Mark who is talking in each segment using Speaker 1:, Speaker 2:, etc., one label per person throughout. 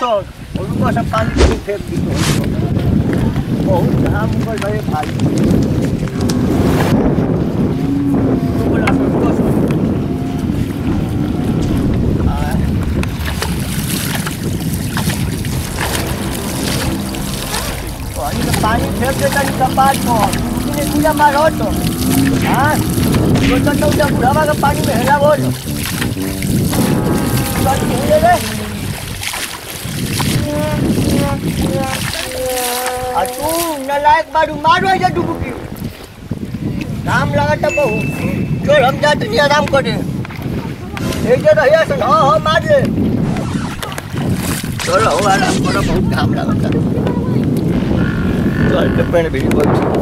Speaker 1: तो उनको सब पानी में फेंक दी बहुत घाम कर गए भाई पानी फेंक देता कपाट को पूजा मारो तो हाँ तो जब बुढ़ावा का पानी में हेला बोल तू नलायक बारू मारो ऐसा डुबकी नाम लगा तो बहु चल हम जाते नहीं आराम करे एक रहिया सुन हाँ मार ले चलो आराम करो बहुत घाम लगा चल के पेड़ भी बहुत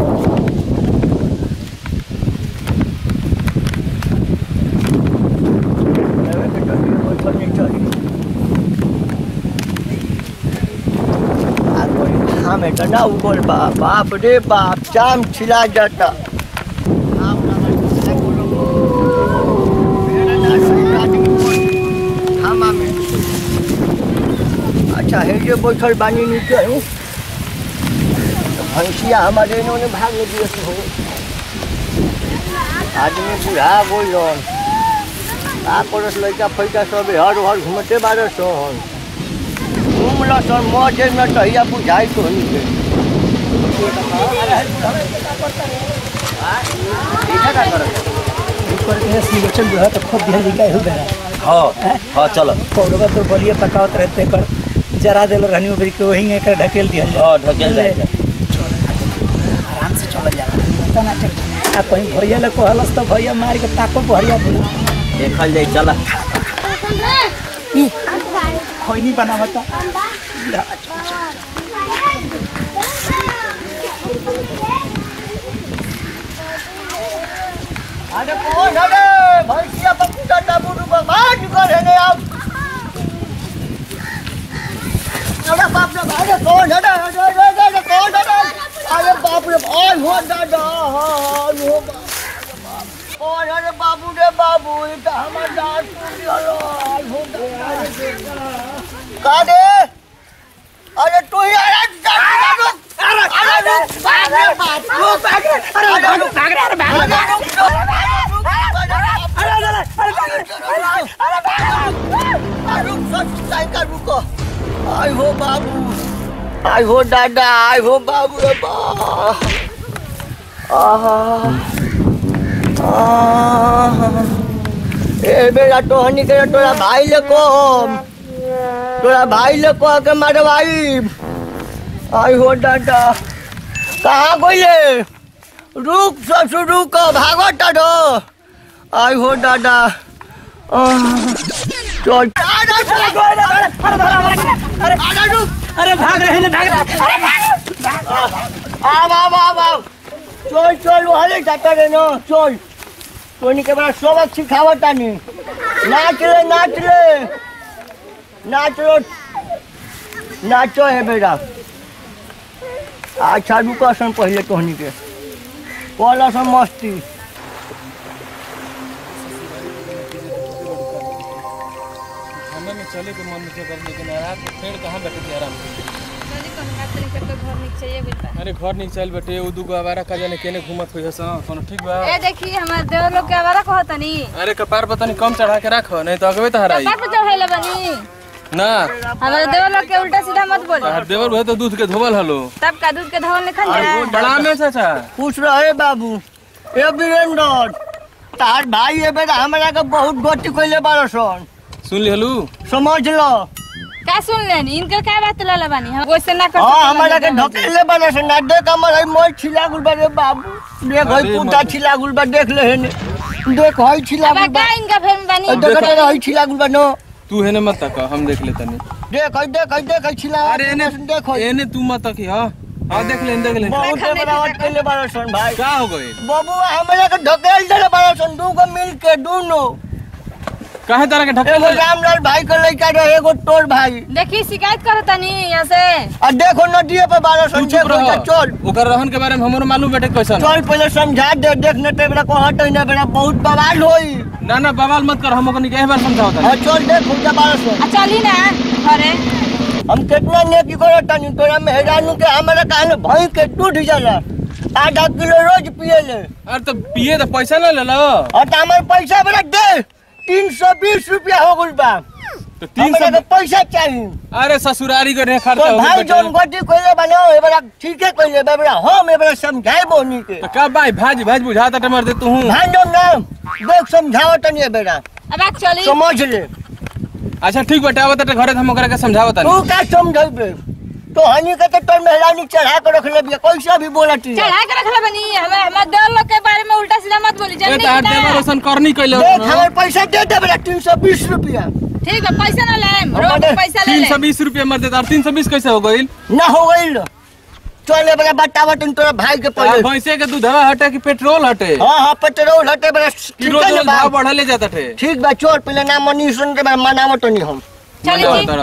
Speaker 1: हमें तो ना ऊपर बाप रे बाप चाम छिला जाता अच्छा है जो बैठल बानी नीचे भैंसिया हमारे इन्होंने भाग दिए हो आदमी बुढ़ा बोल लड़का फैका सब हर हर घूमते बारह सन घूमल सन मजे में टहिया बुझाई तो
Speaker 2: सिलेक्शन जो है तो खूब ध्यान दिखाई हो गया।
Speaker 1: हाँ हाँ चलो
Speaker 2: पौड़वा तो बलिए पकावत रहते कर जरा दिल रहनी उबरी के वहीं एक ढकेल दिया
Speaker 1: हाँ ढकेल जाए
Speaker 2: आराम से चल जाएगा ना आ कहीं भैया ले कहलस तो भैया मार के ताको भैया बोला
Speaker 1: देखल जाए चला
Speaker 2: खैनी बनावता
Speaker 1: अरे कौन है भैंसिया पकुटा टाबू बाहर निकल है आप अरे बाप रे अरे कौन है अरे कौन है अरे बाप रे और हो दादा हां हो कौन है बाबू रे बाबू ये तो हमार दांत टूट गलो हो का दे अरे तू ही अरे आई हो बाबू आई हो दादा आई हो बाबू रे ए बेटा टोहनी के तोरा भाई ले को के मारवाई आई हो दादा कहाँ गइले रुक ससुर रुक भागता दो आई हो दादा चल
Speaker 2: अरे भाग रहे
Speaker 1: चल चल वाले जाता रे ना चल कोई के बड़ा सबक सिखावता नहीं नाच नाचो है बेटा अच्छा रुको सन पहले तोहनी के पहला सन मस्ती
Speaker 3: हमें में चले के मन नहीं कर लेकिन आराम पेड़ कहाँ बैठे थे आराम अरे घर नहीं चल बैठे उ दुगो आवारा का जाने केने घूमत होई हसन कोनो ठीक बा
Speaker 4: ए देखी हमार देवर लोग के आवारा कहतनी
Speaker 3: अरे कपार पता नहीं कम चढ़ा के रखो नहीं तो अगवे त हराई
Speaker 4: कपार पे चढ़ाइले बनी
Speaker 3: ना
Speaker 4: हमारे देवर लोग के उल्टा सीधा मत बोलो
Speaker 3: देवर भई तो दूध के धोवल हलो
Speaker 4: तब का दूध के धोवल नहीं खाना
Speaker 3: बड़ा में चाचा
Speaker 1: पूछ रहे बाबू ए वीरेंद्र तार भाई ए बेटा हमरा के बहुत गति कइले बारसन
Speaker 3: सुन लिहलू
Speaker 1: समझ लो
Speaker 4: का सुन लेनी इनके का बात लाला बानी हम वैसे ना कर
Speaker 1: हां हमरा के ढकेले बारसन ना देख हमर मोर छिला गुल बा रे बाबू देख हई पुंटा छिला गुल बा देख ले हेने देख हई छिला गुल बा
Speaker 4: इनका फेम बानी
Speaker 1: देख हई छिला गुल बा नो
Speaker 3: तू हेने मत तक हम देख लेता नहीं
Speaker 1: देख छिला
Speaker 3: अरे एने देखो एने तू मत तक हां हां देख ले
Speaker 1: बहुत बनावट कइले बारसन भाई
Speaker 3: का हो गए
Speaker 1: बाबू हमरा के ढकेल देले बारसन दू को मिल के दोनों
Speaker 3: काहे तरह के ढकेल
Speaker 1: रामलाल भाई के लइका रहे एगो तोर भाई
Speaker 4: देखी शिकायत करतनी यहां से
Speaker 1: आ देखो नदिए पे बारसन छे चल
Speaker 3: ओकर रहन के बारे में हमरो मालूम बेटे कैसन
Speaker 1: चल पहले समझा दे देखने ते बेटा को हटई ना बेटा बहुत बवाल होई
Speaker 3: ना बवाल मत कर हम ओकनी के बार समझाओ
Speaker 1: हां चल देख पूजा बारसन
Speaker 4: चली ना घरे
Speaker 1: हम कितना नेकी करता नहीं तोरा मेहरानू के हमारा कान भई के टूट जाला। आधा किलो रोज पिए ले।
Speaker 3: अरे तो पिए तो पैसा ना ले लो।
Speaker 1: और हमारे पैसा बड़ा दे 320 रुपया हो गई बा।
Speaker 3: तो 300
Speaker 1: के पैसा चाहिए।
Speaker 3: अरे ससुरारी करे खर्चा
Speaker 1: तो
Speaker 3: हो
Speaker 1: भाई जोन गोटी कोइले बनाओ ए बड़ा ठीक है कोइले बड़ा हम ए बड़ा समझाए बोनी के।
Speaker 3: तो का भाई भाज बुझाता टमर दे तू।
Speaker 1: भाई जो ना देख समझाओ तनी बेटा।
Speaker 4: अब चली
Speaker 1: समझ ले।
Speaker 3: अच्छा ठीक बेटा आवत त घरे हम ओकरा के समझावत
Speaker 1: तू का समझाइबे? तो हनी के तो मेहरानी चढ़ा के रख ले कैसा भी बोलती
Speaker 4: चढ़ा के रखला बनी हम दो लोग के बारे में उल्टा सीधा मत बोली
Speaker 3: ए
Speaker 4: जाननी
Speaker 3: त आठ देवर रोशन करनी कइले।
Speaker 1: देख हमारे पैसा दे दे बेटा 320 रुपया।
Speaker 4: ठीक है पैसा ना ले रोज पैसा ले ले
Speaker 3: 320 रुपया मर देता। 320 कैसे हो गइल?
Speaker 1: ना हो गइल। चले बड़ा बट्टा तोरा भाई के पहले
Speaker 3: भैंसे के दूधवा हटे कि पेट्रोल हटे?
Speaker 1: हां हां पेट्रोल हटे बड़ा
Speaker 3: किलो जो भाव बढ़ा ले जाता थे।
Speaker 1: ठीक बा चोर पहले ना मनी सुन के मनावो तो नहीं हम
Speaker 4: चली जी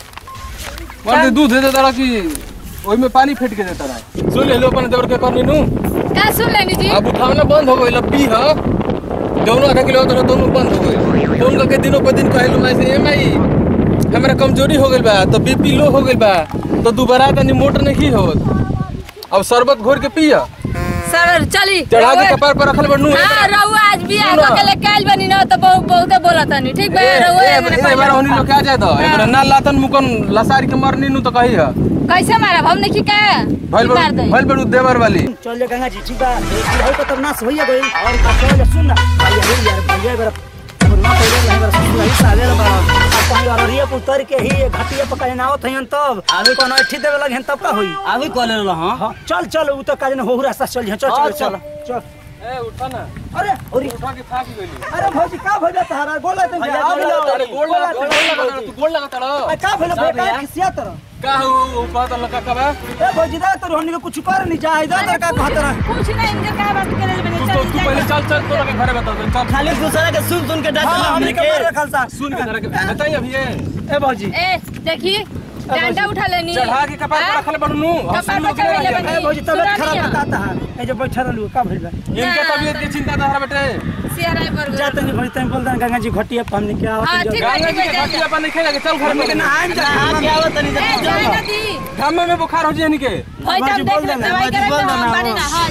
Speaker 3: मर दूध दे देता कि ओइ में पानी फेट के देता रहा। सुन ले लो अपन देवर के करनी नु
Speaker 4: का सुन लेनी जी।
Speaker 3: अब उठावना बंद हो गइल। पी ह दोनों आधा किलो तो दोनों बंद हो गइल। फोन के दिनों पर दिन कहलू मैं से एमआई हमरा कमजोरी हो गइल बा तो बीपी लो हो गइल बा तो दोबारा तनी मोटर नहीं होत। अब शरबत घोर के पिया
Speaker 4: सर चली
Speaker 3: चढ़ा के कपार पर रखल बनू।
Speaker 4: हां रहू आज भी आगो के ले काल बनी न तो बहुत बोला तनी ठीक बा रहू
Speaker 3: ए बार होनी लोग आ जाए तो एकरा ना लातन मुकन लसारी के मरनी नु तो कही है
Speaker 4: कैसे मारा हम नहीं का
Speaker 3: भइल बड़ू देवर वाली।
Speaker 2: चल ले गंगा जी ठीक बा भाई को तब नाश होइए गइल और का चल सुन ना यार भैया बरा ना पहले नहीं बरा सुन साले रे बड़ा अब कहीं और रिया पुतर के ही घाटिया पकड़े ना होत हन तब आवे कोनो ठीक देवे लगे तब का होई आवे को ले हां चल चल उ तो काज न हो रास्ता चल चल चल चल
Speaker 3: ए उठा ना।
Speaker 2: अरे और
Speaker 3: उठा के फाक गइली।
Speaker 2: अरे भौजी का भइल तारा बोला तुम
Speaker 3: अरे गोड़ लगा तू गोड़ लगा तड़
Speaker 2: का भइल बेटा किसिया तरह
Speaker 3: का हो बात लगा का बा।
Speaker 2: ए भौजी दा तो हमनी को कुछ कर नहीं चाहे दा तर का कहत रहा
Speaker 4: कुछ नहीं इनके का बात करे बनी
Speaker 3: तू पहले चल चल तो लगे घरे बता दे चल।
Speaker 1: खाली दूसरा के सुन के डांट
Speaker 2: हमनी के मार रखल सा
Speaker 3: सुन के जरा के बताई अभी
Speaker 2: ए भौजी
Speaker 4: ए देखी डंडा उठा लेनी
Speaker 3: चढ़ा के कपार पर रखल बनू।
Speaker 4: कपार पर चढ़ा ले
Speaker 2: ए भौजी तबियत खराब बताता है ए जो बैठा रहलू का भइल बा
Speaker 3: इनके तबीयत की चिंता तहरा बेटे
Speaker 4: सियाराय पर
Speaker 2: जाते नहीं भरी तम बोल गंगा जी घटिया हमने क्या
Speaker 4: हां ठीक है
Speaker 3: गंगा जी के घाटिया पर नहीं खेला चल घर में
Speaker 2: ना आइम जा क्या आवत नहीं
Speaker 4: ए जाए ना दी
Speaker 3: घाम में बुखार हो जाए के
Speaker 4: भाई तब देख ले दवाई करे तो हम पानी ना हां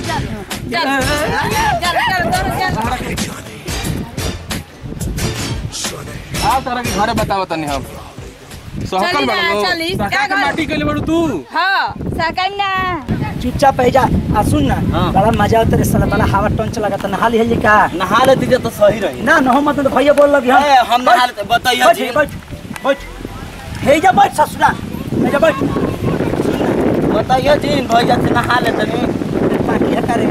Speaker 4: चल
Speaker 3: आ तारा के घरे बताव तनी हम सहकल बड़ो
Speaker 4: चली
Speaker 3: का के माटी के ले बड़ू तू।
Speaker 4: हां सकन ना
Speaker 2: चुपचाप पे जा आ सुन ना बड़ा मजा आता रे साला बड़ा हवा टंच लगता नहा ली का
Speaker 1: नहा लेती तो सही रही
Speaker 2: ना न मत भैया बोल लगी
Speaker 1: हम नहा लेते बताइए जी
Speaker 2: बैठ बैठ हे जा बैठ ससुरा हे जा बैठ
Speaker 1: बताइए जी भैया से नहा लेते नहीं
Speaker 2: पार्टी है करे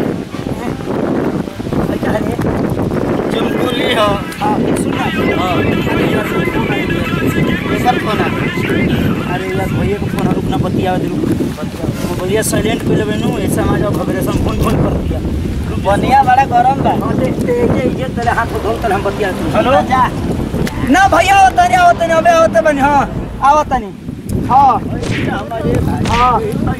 Speaker 2: बैठा रे
Speaker 1: चुलबुली हो
Speaker 2: हां सुन ना
Speaker 1: सब खाना
Speaker 2: अरे ला भैया को फोन रुकना बतिया दे रुक बोलिए साइलेंट कर लेबे नु ऐसा मजा खबरेशन फोन फोन कर दिया
Speaker 1: बनिया बड़ा गरम बा।
Speaker 2: हां देखते ये तले हाथ को धोल तले हम बतिया
Speaker 1: हेलो जा
Speaker 2: ना भैया होता नहीं अबे होते बनी हां आवत नहीं हां हां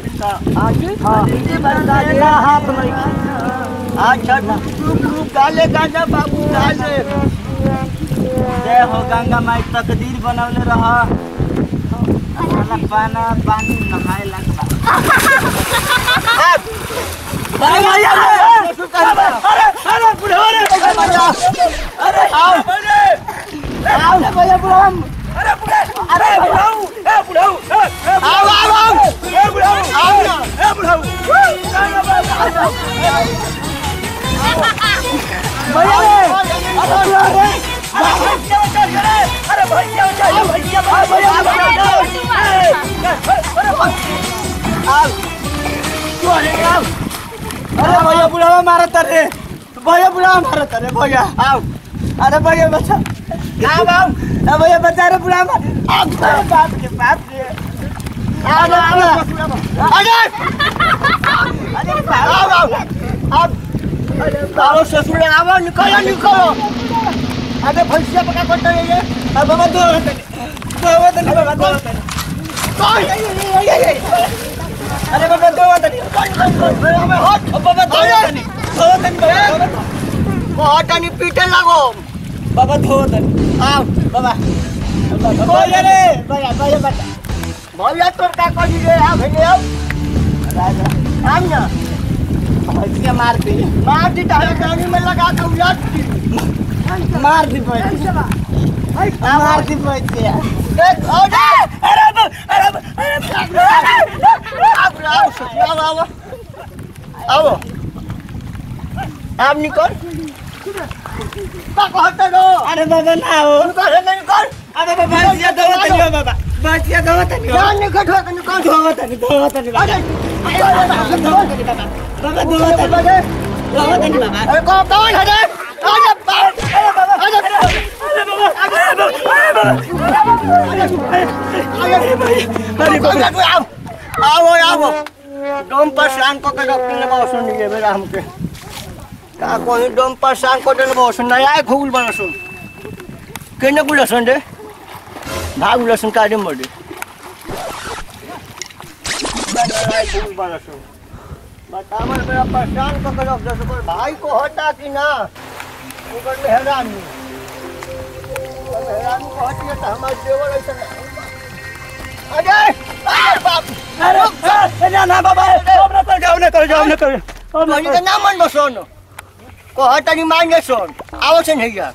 Speaker 2: हां हाथ नहीं
Speaker 1: अच्छा तू काले गाजा बाबू काले जय हो गंगा माई तकदीर बनवले रहा पाना पानी नहाए लगबा। अरे बुढ़वा रे अरे आओ आओ भैया बुढ़वा अरे बुढ़ाऊ ए बुढ़ाऊ आओ आओ आओ ए बुढ़ाऊ आओ ना ए बुढ़ाऊ भैया रे अरे भैया अरे भैया बुढ़ावा मारता रे भैया बुढ़ावा मारता रे भैया आओ अरे भैया बचा आओ आओ अरे भैया बचा रे बुढ़ावा बाप के आओ आओ आओ आओ ससुर आओ निकलो अबे भैंसिया पका करता है ये अब बाबा दो अरे बाबा दो बहुत पीटे लगो बाबा धो आओ बाबा रे भैया भैया बता भैया तोर का करी रे आ भैया आम ना
Speaker 2: भैंसिया मार दी
Speaker 1: तारा गाड़ी में लगा के उलट
Speaker 2: मार दी भैंसिया
Speaker 1: देख आओ ना
Speaker 2: अरे
Speaker 1: आओ आम निकल का कहता रो
Speaker 2: अरे बाबा ना हो
Speaker 1: निकल निकल
Speaker 2: अरे बाबा भैंसिया धोवत नहीं हो बाबा भैंसिया धोवत नहीं हो
Speaker 1: जान निकल निकल
Speaker 2: धोवत नहीं
Speaker 1: अरे
Speaker 2: बाबा धोवत नहीं बाबा
Speaker 1: अरे कौन है रे अरे बाबा आओ डोम पर शान को के डॉक्टर ने बहुत सुन लिए मेरा हमके का कोई डोम पर शान को ने बहुत सुन नया खूल बना सुन केने गुला सुन रे भाग लसन का दे मोड़े खूल बना सुन बतामर मेरा परेशान को के डॉक्टर से कोई भाई को हटा कि ना ऊपर में हैरान नहीं हैरान को हटिए तो हमारे देवर ऐसा अरे बाप
Speaker 2: अरे ना बाबा जाओ ना करो
Speaker 1: भाई का नाम मन बसोन को हटानी मांगे सोन आओ से नहीं जा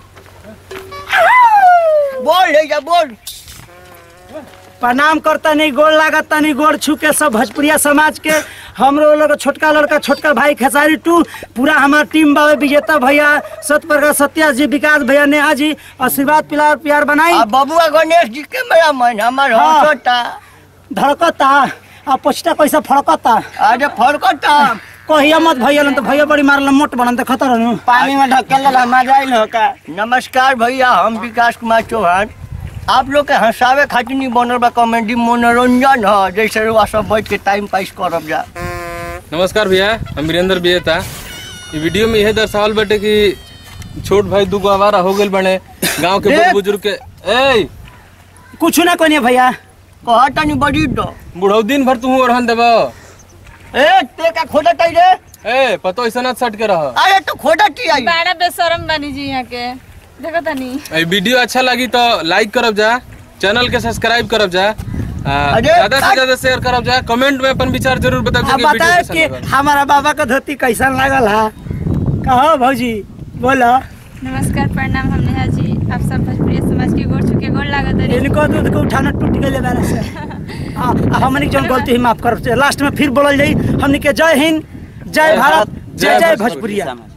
Speaker 1: बोल नहीं जा बोल
Speaker 2: प्रणाम करता नहीं गोड़ लागता नहीं गोड़ छू के सब भोजपुरिया समाज के हमरो लोग छोटका लड़का छोटका भाई खेसारी टू पूरा हमार टीम बाबे विजेता भैया सतप्रकाश सत्या जी विकास भैया नेहा जी आशीर्वाद प्यार बनाई
Speaker 1: बबुआ गणेश जी के मेरा मन हमार हंसता
Speaker 2: धड़कता आ पोछटा कैसा फड़कता
Speaker 1: अरे फड़कता
Speaker 2: कहिया मत भैया तो भैया बड़ी मारल मोट बनन देखत रहनु
Speaker 1: पानी में ढकेल मजा आइल हो का नमस्कार भैया हम विकास कुमार चौहान आप लोग के हंसावे खातिर नहीं बनल बा कॉमेडी मनोरंजन है जैसे रुआ सब बैठ के टाइम पास करब जा
Speaker 3: नमस्कार भैया हम वीरेंद्र बिजेता ये वीडियो में यह दर्शावल बटे कि छोट भाई दुगो आवारा हो गेल बने गांव के बड़ बुजुर्ग के ए
Speaker 2: कुछ ना कोनी भैया
Speaker 1: कहता नहीं बड़ी दो
Speaker 3: बुढ़ऊ दिन भर तू ओरहन देबो
Speaker 1: ए ते का खोदा तई रे
Speaker 3: ए पतो ऐसा ना सट के रह
Speaker 1: अरे तो खोदा की आई
Speaker 4: बड़ा बेशरम बनी जी यहाँ के देखो तनी
Speaker 3: ए वीडियो अच्छा लगी तो लाइक करब जा चैनल के सब्सक्राइब करब जा ज्यादा से ज्यादा शेयर करब जा कमेंट में अपन विचार जरूर बताओ कि वीडियो
Speaker 2: बताओ
Speaker 3: कैसा
Speaker 2: कि
Speaker 3: लगल
Speaker 2: हमारा बाबा का धोती कैसा लागल है कहो भौजी बोलो
Speaker 4: नमस्कार प्रणाम हम नेहा जी आप सब भोजपुरी समाज के गोड़ छू के गोड़ लागत रही
Speaker 2: इनको दूध को उठाना टूट गए बारे से हमनी जो गलती ही माफ कर लास्ट में फिर बोलल जाई हमनी के जय हिंद जय भारत जय जय भोजपुरिया।